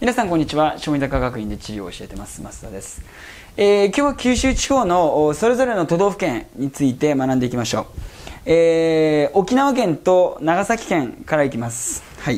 皆さんこんにちは。小児高学院で地理を教えてます増田です。今日は九州地方のそれぞれの都道府県について学んでいきましょう。沖縄県と長崎県からいきます。はい。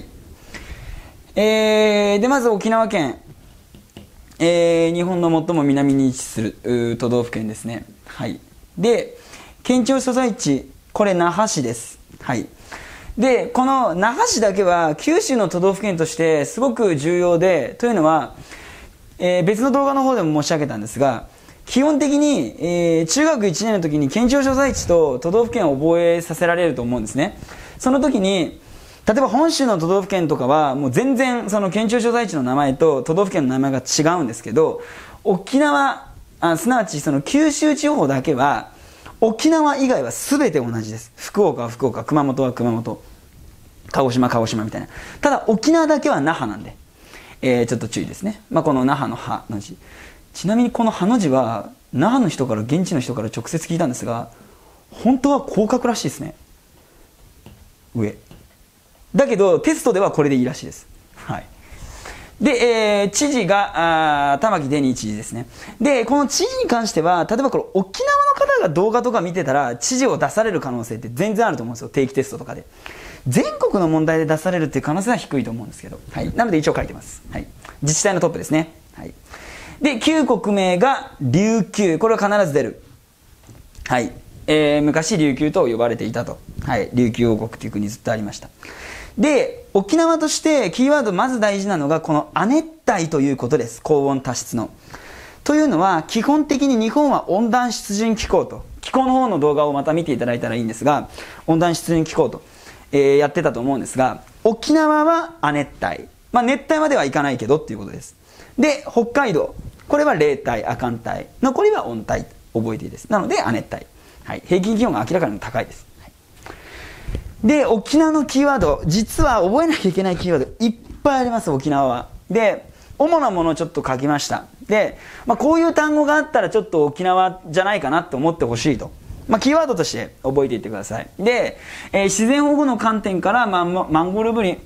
でまず沖縄県、日本の最も南に位置する都道府県ですね。はい。で県庁所在地、これ那覇市です。はい。でこの那覇市だけは九州の都道府県としてすごく重要で、というのは、別の動画の方でも申し上げたんですが、基本的に、中学1年の時に県庁所在地と都道府県を覚えさせられると思うんですね。その時に例えば本州の都道府県とかはもう全然その県庁所在地の名前と都道府県の名前が違うんですけど、沖縄すなわちその九州地方だけは沖縄以外は全て同じです。福岡は福岡、熊本は熊本、鹿児島鹿児島みたいな。ただ沖縄だけは那覇なんで、ちょっと注意ですね。この那覇の覇の字、ちなみにこの覇の字は那覇の人から現地の人から直接聞いたんですが、本当はこう書くらしいですね。上だけどテストではこれでいいらしいです。はい。で、知事が玉城デニー知事ですね。でこの知事に関しては、例えばこれ沖縄の方が動画とか見てたら知事を出される可能性って全然あると思うんですよ。定期テストとかで全国の問題で出されるっていう可能性は低いと思うんですけど、はい、なので一応書いてます。はい、自治体のトップですね。はい、で旧国名が琉球、これは必ず出る。はい、昔琉球と呼ばれていたと。はい、琉球王国という国ずっとありました。で沖縄としてキーワードまず大事なのがこの亜熱帯ということです。高温多湿のというのは、基本的に日本は温暖湿潤気候と、気候の方の動画をまた見ていただいたらいいんですが、温暖湿潤気候と、やってたと思うんですが、沖縄は亜熱帯、熱帯まではいかないけどっていうことです。で北海道、これは冷帯亜寒帯、残りは温帯、覚えていいです。なので亜熱帯、はい、平均気温が明らかに高いです。で沖縄のキーワード、実は覚えなきゃいけないキーワードいっぱいあります。沖縄は。で主なものをちょっと書きました。で、こういう単語があったらちょっと沖縄じゃないかなと思ってほしいと、キーワードとして覚えていってください。で、自然保護の観点からマングローブ林、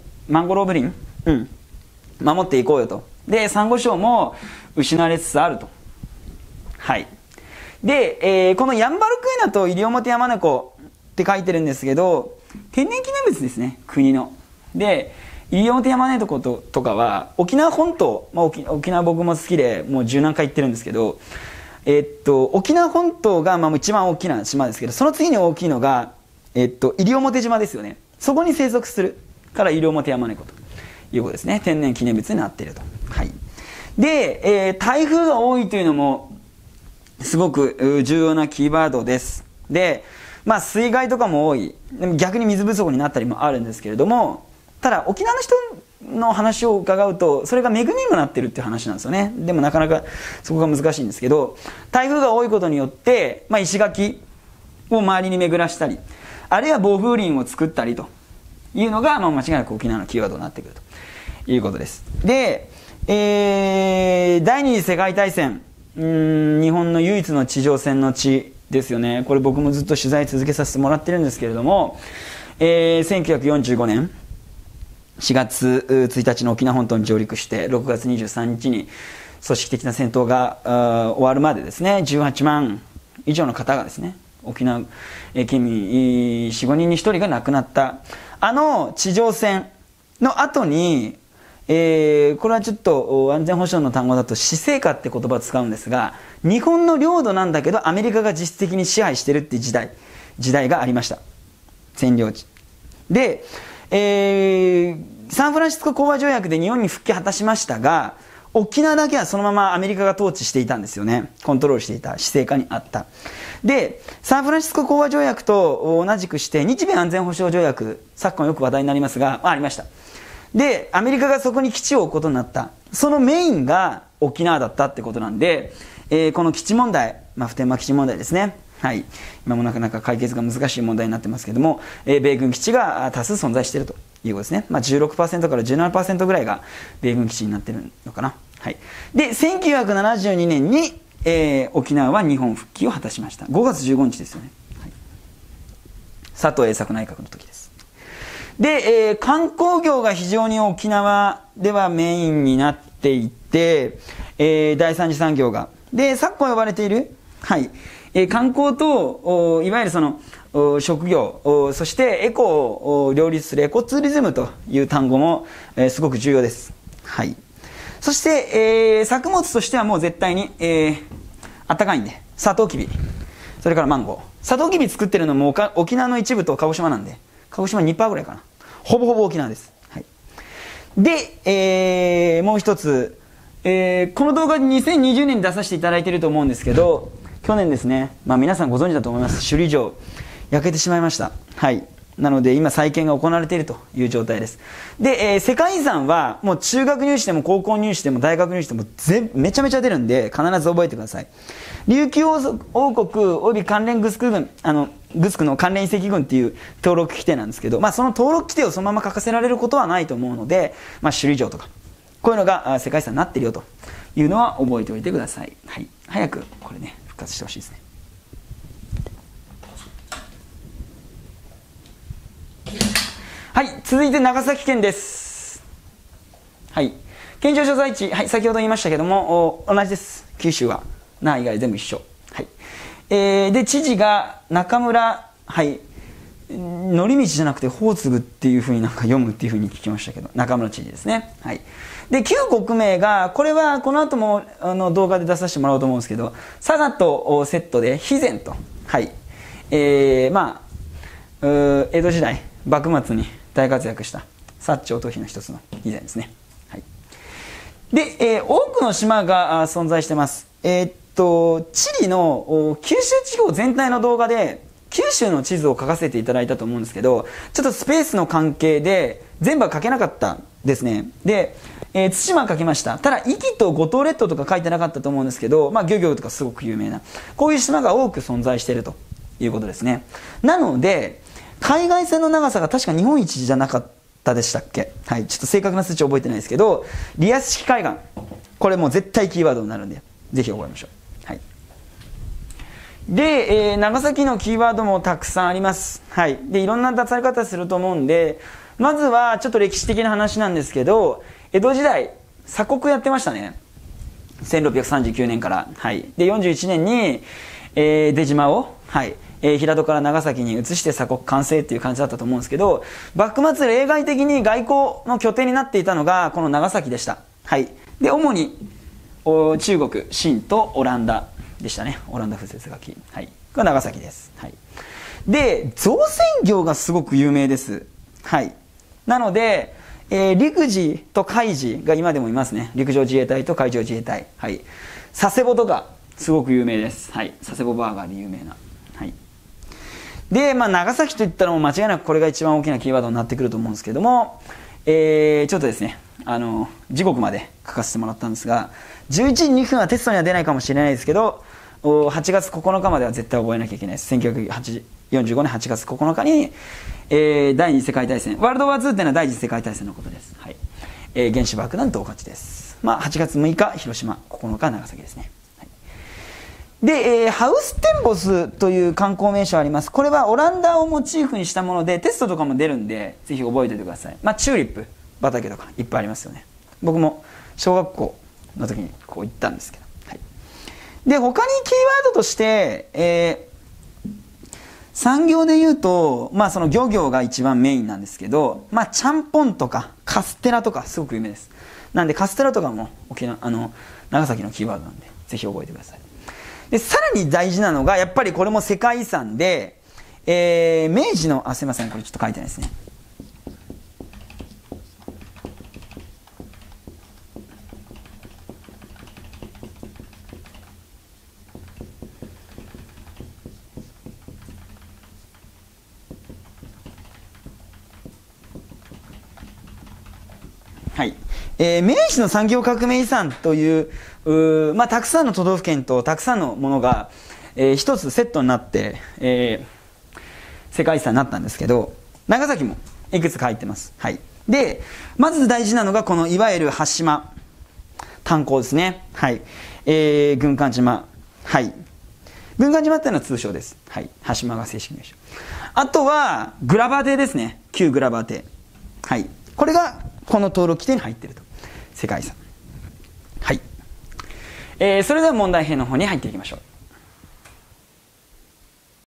守っていこうよと。でサンゴ礁も失われつつあると。はい。で、このヤンバルクイナとイリオモテヤマネコって書いてるんですけど、天然記念物ですね、国の。でイリオモテヤマネコとかは沖縄本島、沖縄僕も好きでもう十何回行ってるんですけど、沖縄本島が一番大きな島ですけど、その次に大きいのが、西表島ですよね。そこに生息するから西表ヤマネコということですね。天然記念物になっていると。はい。で、台風が多いというのもすごく重要なキーワードです。で水害とかも多い。でも逆に水不足になったりもあるんですけれども、ただ沖縄の人の話を伺うとそれが恵みにもなってるっていう話なんですよね。でもなかなかそこが難しいんですけど、台風が多いことによって、石垣を周りに巡らしたり、あるいは暴風林を作ったりというのが、間違いなく沖縄のキーワードになってくるということです。で、第二次世界大戦、日本の唯一の地上戦の地ですよね。これ僕もずっと取材続けさせてもらってるんですけれども、1945年4月1日の沖縄本島に上陸して、6月23日に組織的な戦闘が終わるまでですね、18万以上の方がですね、沖縄県民 4,5 人に1人が亡くなった地上戦の後に、これはちょっと安全保障の単語だと死生下って言葉を使うんですが、日本の領土なんだけどアメリカが実質的に支配してるっていう時代がありました。占領地で、サンフランシスコ講和条約で日本に復帰果たしましたが、沖縄だけはそのままアメリカが統治していたんですよね。コントロールしていた、死生下にあった。でサンフランシスコ講和条約と同じくして日米安全保障条約、昨今よく話題になりますが、ありました。でアメリカがそこに基地を置くことになった。そのメインが沖縄だったってことなんで、この基地問題、普天間基地問題ですね。はい、今もなかなか解決が難しい問題になってますけども、米軍基地が多数存在しているということですね。16% から 17% ぐらいが米軍基地になっているのかな。はい、で1972年に、沖縄は日本復帰を果たしました。5月15日ですよね。はい、佐藤栄作内閣の時です。で、観光業が非常に沖縄ではメインになってっていて、第三次産業が。で、昨今呼ばれている、はい、観光と、いわゆるその、職業、そしてエコを両立するエコツーリズムという単語も、すごく重要です。はい。そして、作物としてはもう絶対に、あったかいんで、サトウキビ、それからマンゴー。サトウキビ作ってるのも沖縄の一部と鹿児島なんで、鹿児島 2% ぐらいかな。ほぼほぼ沖縄です。はい。で、もう一つ、この動画2020年に出させていただいていると思うんですけど、去年ですね、まあ皆さんご存知だと思います。首里城、焼けてしまいました。はい。なので今再建が行われているという状態です。で、世界遺産はもう中学入試でも高校入試でも大学入試でもめちゃめちゃ出るんで必ず覚えてください。琉球王国および関連グスク軍、グスクの関連遺跡群っていう登録規定なんですけど、まあその登録規定をそのまま書かせられることはないと思うので、まあ首里城とか、こういうのが世界遺産になっているよというのは覚えておいてください。はい。早くこれね、復活してほしいですね。はい、続いて長崎県です。はい。県庁所在地、はい、先ほど言いましたけども、同じです。九州は。那覇以外全部一緒。はい。で、知事が中村、はい。乗り道じゃなくて、宝継っていうふうになんか読むっていうふうに聞きましたけど、中村知事ですね。はい。で、旧国名が、これはこの後も動画で出させてもらおうと思うんですけど、佐賀とセットで、肥前と。はい。まあ、江戸時代、幕末に大活躍した薩長逃避の一つの肥前ですね。はい。で、多くの島が存在してます。チリの九州地方全体の動画で、九州の地図を書かせていただいたと思うんですけど、ちょっとスペースの関係で全部は書けなかったですね。で、対馬書きました。ただ、壱岐と五島列島とか書いてなかったと思うんですけど、まあ、漁業とかすごく有名な、こういう島が多く存在しているということですね。なので、海岸線の長さが確か日本一じゃなかったでしたっけ。はい。ちょっと正確な数値覚えてないですけど、リアス式海岸。これもう絶対キーワードになるんで、ぜひ覚えましょう。はい。で、長崎のキーワードもたくさんあります。はい。で、いろんな出され方すると思うんで、まずはちょっと歴史的な話なんですけど、江戸時代、鎖国やってましたね。1639年から。はい。で、41年に、出島を、はい。平戸から長崎に移して鎖国完成っていう感じだったと思うんですけど、幕末例外的に外交の拠点になっていたのがこの長崎でした。はい。で、主に中国、清とオランダでしたね。オランダ風雪書き。はい。が長崎です。はい。で、造船業がすごく有名です。はい。なので、陸自と海自が今でもいますね。陸上自衛隊と海上自衛隊。はい。佐世保とか、すごく有名です。はい。佐世保バーガーで有名な。はい。で、まあ、長崎といったらもう間違いなくこれが一番大きなキーワードになってくると思うんですけども、ちょっとですね、時刻まで書かせてもらったんですが、11時2分はテストには出ないかもしれないですけど、8月9日までは絶対覚えなきゃいけないです。1945年8月9日に、第二次世界大戦、ワールドワー2っていうのは第一次世界大戦のことです。はい。原子爆弾投下地です。まあ、8月6日、広島、9日、長崎ですね。で、ハウステンボスという観光名所あります。これはオランダをモチーフにしたもので、テストとかも出るんで、ぜひ覚えておいてください。まあ、チューリップ畑とかいっぱいありますよね。僕も小学校の時にこう行ったんですけど。はい、で、他にキーワードとして、産業で言うと、まあその漁業が一番メインなんですけど、まあちゃんぽんとかカステラとかすごく有名です。なんでカステラとかも長崎のキーワードなんで、ぜひ覚えてください。で、さらに大事なのが、やっぱりこれも世界遺産で、明治の、すいません、これちょっと書いてないですね。はい。明治の産業革命遺産という、まあ、たくさんの都道府県とたくさんのものが、一つセットになって、世界遺産になったんですけど、長崎もいくつか入ってます。はい。で、まず大事なのがこのいわゆる端島、炭鉱ですね。はい。軍艦島。はい。軍艦島っていうのは通称です。はい。端島が正式名称。あとは、グラバー艇ですね。旧グラバー艇。はい。これがこの登録規定に入っていると。世界遺産。 それでは問題編の方に入っていきましょう。